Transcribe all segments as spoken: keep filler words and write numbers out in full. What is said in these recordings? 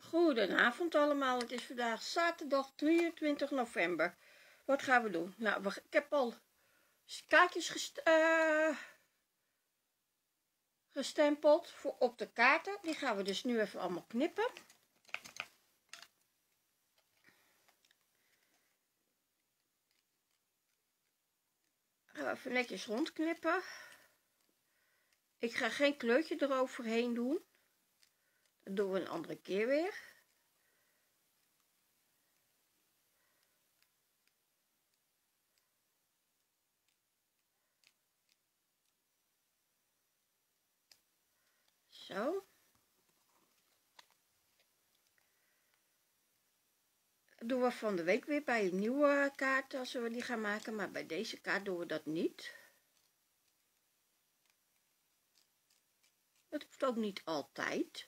Goedenavond allemaal, het is vandaag zaterdag drieëntwintig november. Wat gaan we doen? Nou, we, ik heb al kaartjes gest, uh, gestempeld voor op de kaarten. Die gaan we dus nu even allemaal knippen. Gaan we even netjes rondknippen. Ik ga geen kleurtje eroverheen doen. Dat doen we een andere keer weer. Zo. Dat doen we van de week weer bij een nieuwe kaart als we die gaan maken. Maar bij deze kaart doen we dat niet. Dat hoeft ook niet altijd.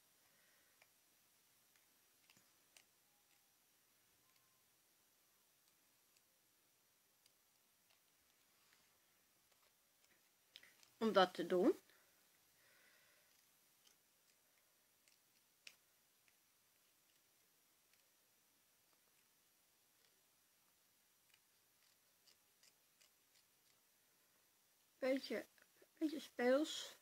Om dat te doen. Beetje, beetje speels.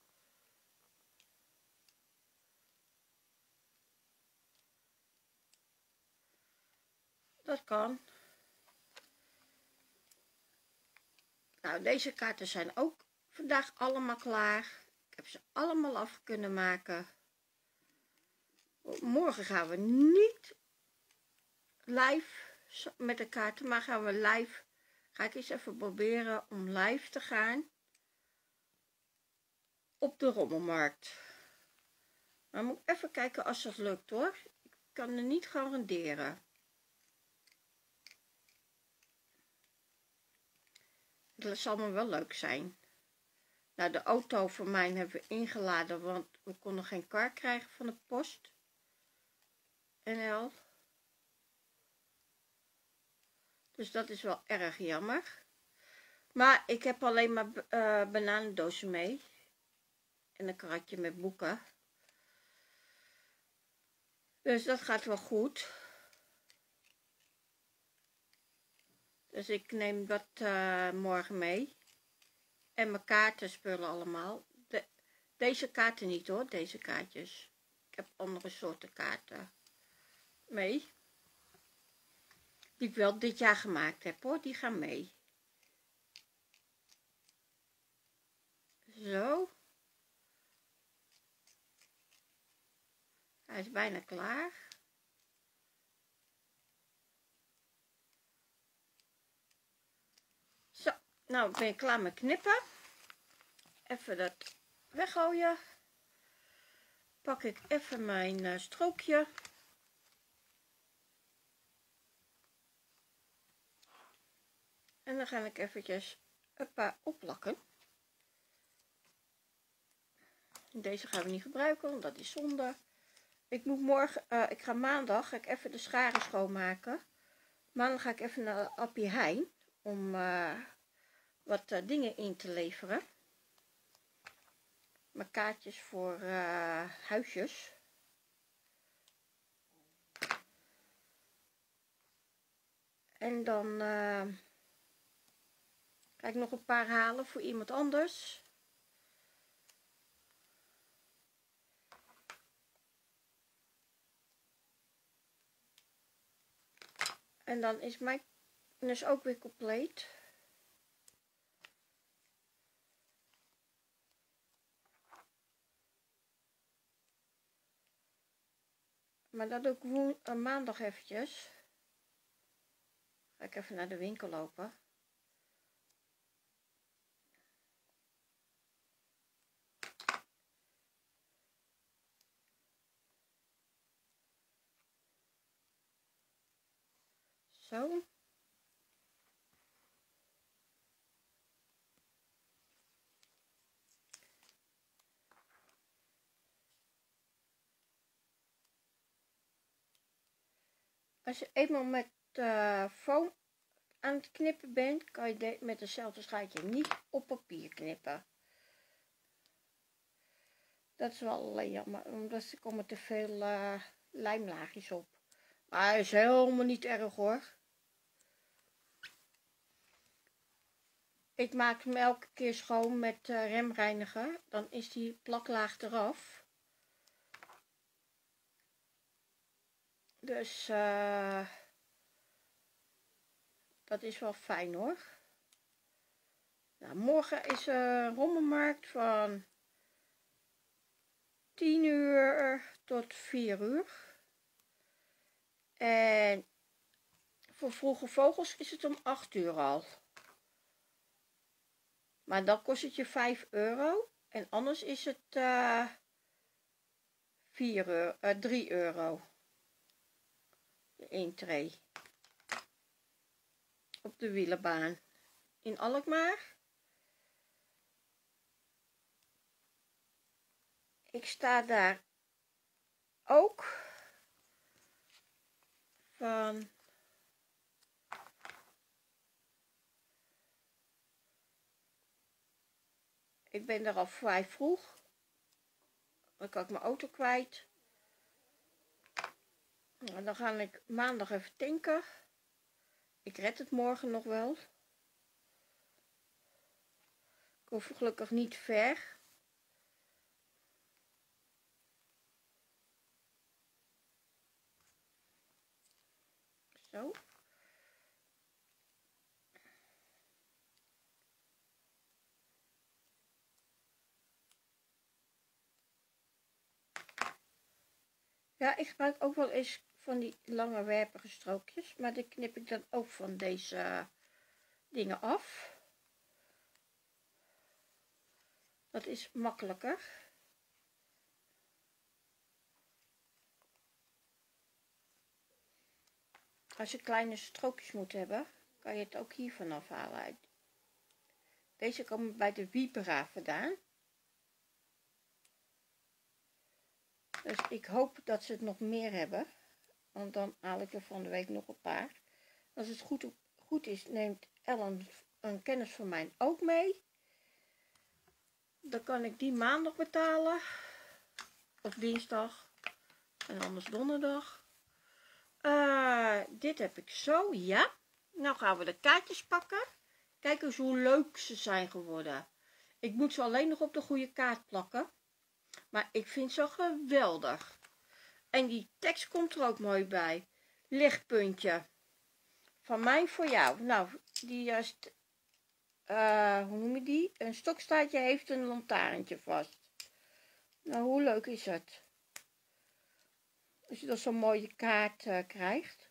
Dat kan. Nou, deze kaarten zijn ook vandaag allemaal klaar. Ik heb ze allemaal af kunnen maken. Morgen gaan we niet live met de kaarten, maar gaan we live. Ga ik eens even proberen om live te gaan op de rommelmarkt. Maar moet ik even kijken als dat lukt hoor. Ik kan er niet garanderen. Dat zal me wel leuk zijn. Nou, de auto voor mij hebben we ingeladen, want we konden geen kar krijgen van de post. N L. Dus dat is wel erg jammer. Maar ik heb alleen maar uh, bananendozen mee. En een karatje met boeken. Dus dat gaat wel goed. Dus ik neem dat uh, morgen mee. En mijn kaarten spullen allemaal. De, deze kaarten niet hoor, deze kaartjes. Ik heb andere soorten kaarten mee. Die ik wel dit jaar gemaakt heb hoor, die gaan mee. Zo. Hij is bijna klaar. Zo, nou ben ik klaar met knippen. Even dat weggooien. Pak ik even mijn uh, strookje. En dan ga ik eventjes een paar opplakken. Deze gaan we niet gebruiken, want dat is zonde. Ik moet morgen, uh, ik ga maandag, ga ik even de scharen schoonmaken. Maandag ga ik even naar Appie Heijn om uh, wat uh, dingen in te leveren. Mijn kaartjes voor uh, huisjes. En dan uh, ga ik nog een paar halen voor iemand anders. En dan is mijn dus ook weer compleet. Maar dat doe ik woen, uh, maandag eventjes. Ga ik even naar de winkel lopen. Zo. Als je eenmaal met uh, foam aan het knippen bent, kan je met hetzelfde schuitje niet op papier knippen. Dat is wel jammer, omdat er komen te veel uh, lijmlaagjes op. Maar dat is helemaal niet erg hoor. Ik maak hem elke keer schoon met uh, remreiniger. Dan is die plaklaag eraf. Dus uh, dat is wel fijn hoor. Nou, morgen is er een rommelmarkt van tien uur tot vier uur. En voor Vroege Vogels is het om acht uur al. Maar dan kost het je vijf euro. En anders is het uh, vier euro, uh, drie euro. De intree. Op de wielenbaan. In Alkmaar. Ik sta daar ook van ik ben er al vrij vroeg. Dan kan ik mijn auto kwijt. En dan ga ik maandag even tanken. Ik red het morgen nog wel. Ik hoef gelukkig niet ver. Zo. Ja, ik gebruik ook wel eens van die lange werpige strookjes. Maar die knip ik dan ook van deze dingen af. Dat is makkelijker. Als je kleine strookjes moet hebben, kan je het ook hiervan afhalen. Deze komen bij de Vibra vandaan. Dus ik hoop dat ze het nog meer hebben. Want dan haal ik er van de week nog een paar. Als het goed, goed is, neemt Ellen een kennis van mij ook mee. Dan kan ik die maandag betalen. Of dinsdag. En anders donderdag. Uh, dit heb ik zo, ja. Nou gaan we de kaartjes pakken. Kijk eens hoe leuk ze zijn geworden. Ik moet ze alleen nog op de goede kaart plakken. Maar ik vind ze geweldig. En die tekst komt er ook mooi bij. Lichtpuntje. Van mij voor jou. Nou, die uh, uh, hoe noem je die? Een stokstaartje heeft een lantaarntje vast. Nou, hoe leuk is het? Als je dan zo'n mooie kaart uh, krijgt.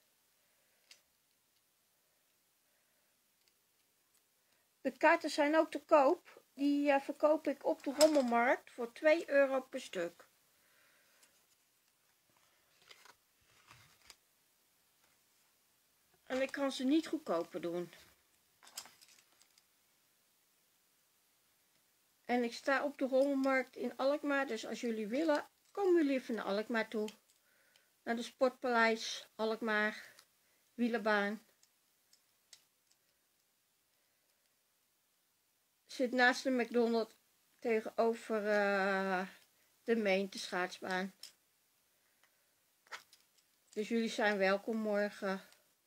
De kaarten zijn ook te koop. Die uh, verkoop ik op de rommelmarkt voor twee euro per stuk. En ik kan ze niet goedkoper doen. En ik sta op de rommelmarkt in Alkmaar. Dus als jullie willen, komen jullie even naar Alkmaar toe. Naar de Sportpaleis, Alkmaar, wielerbaan. Zit naast de McDonald's tegenover uh, de Meente schaatsbaan. Dus jullie zijn welkom morgen.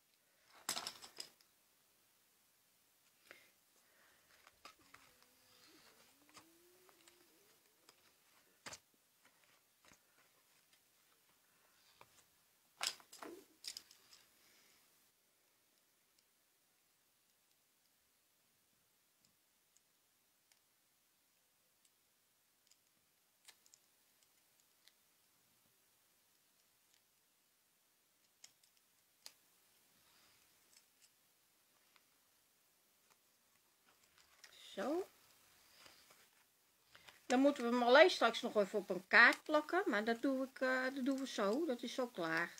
Zo. Dan moeten we hem alleen straks nog even op een kaart plakken. Maar dat, doe ik, uh, dat doen we zo. Dat is zo klaar.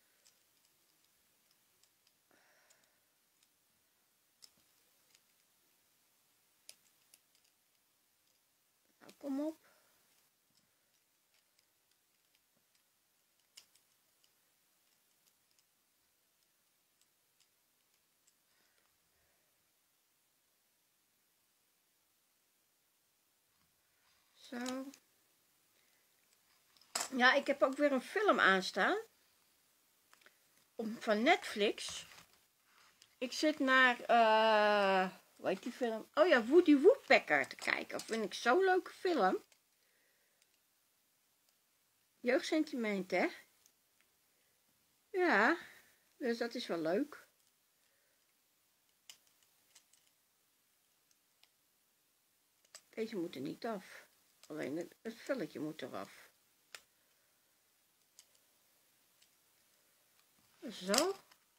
Nou, kom op. Zo. Ja, ik heb ook weer een film aanstaan. Op, van Netflix. Ik zit naar, uh, hoe heet die film? Oh ja, Woody Woodpecker te kijken. Dat vind ik zo'n leuke film. Jeugdsentiment, hè? Ja, dus dat is wel leuk. Deze moet er niet af. Alleen het, het velletje moet eraf. Zo.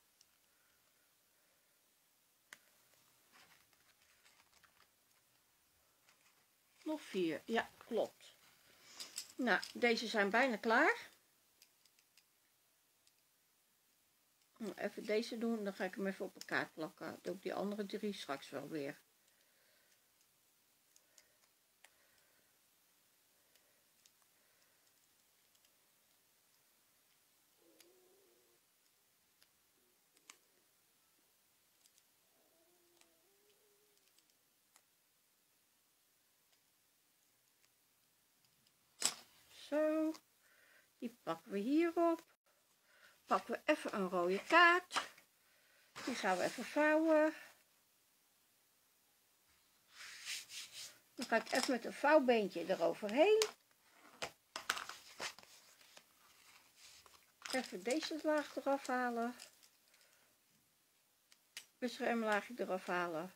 Nog vier. Ja, klopt. Nou, deze zijn bijna klaar. Even deze doen, dan ga ik hem even op elkaar plakken. Dan doe ik die andere drie straks wel weer. Zo, die pakken we hierop. Pakken we even een rode kaart. Die gaan we even vouwen. Dan ga ik even met een vouwbeentje eroverheen. Even deze laag eraf halen. Beschermlaagje eraf halen.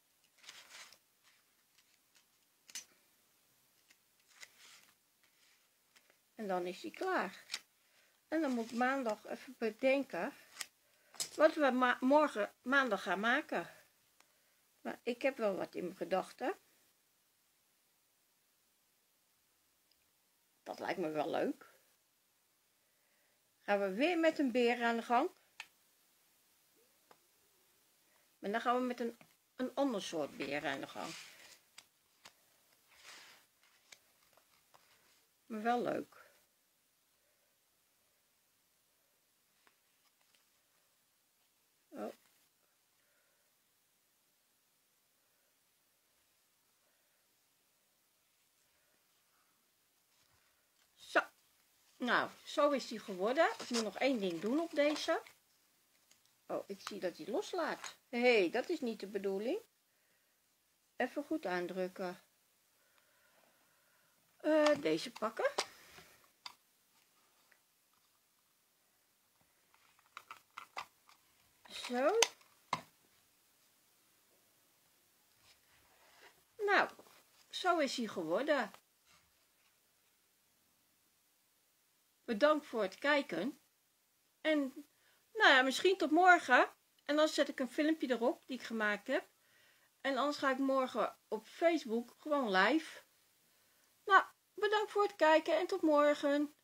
En dan is die klaar. En dan moet ik maandag even bedenken wat we ma morgen maandag gaan maken. Maar ik heb wel wat in mijn gedachten. Dat lijkt me wel leuk. Gaan we weer met een beer aan de gang. Maar dan gaan we met een, een ander soort beer aan de gang. Maar wel leuk. Oh. Zo. Nou, zo is die geworden. Ik moet nog één ding doen op deze. Oh, ik zie dat hij loslaat. Hé, hey, dat is niet de bedoeling. Even goed aandrukken. Uh, deze pakken. Zo. Nou, zo is hij geworden. Bedankt voor het kijken. En nou ja, misschien tot morgen. En dan zet ik een filmpje erop die ik gemaakt heb. En anders ga ik morgen op Facebook gewoon live. Nou, bedankt voor het kijken en tot morgen.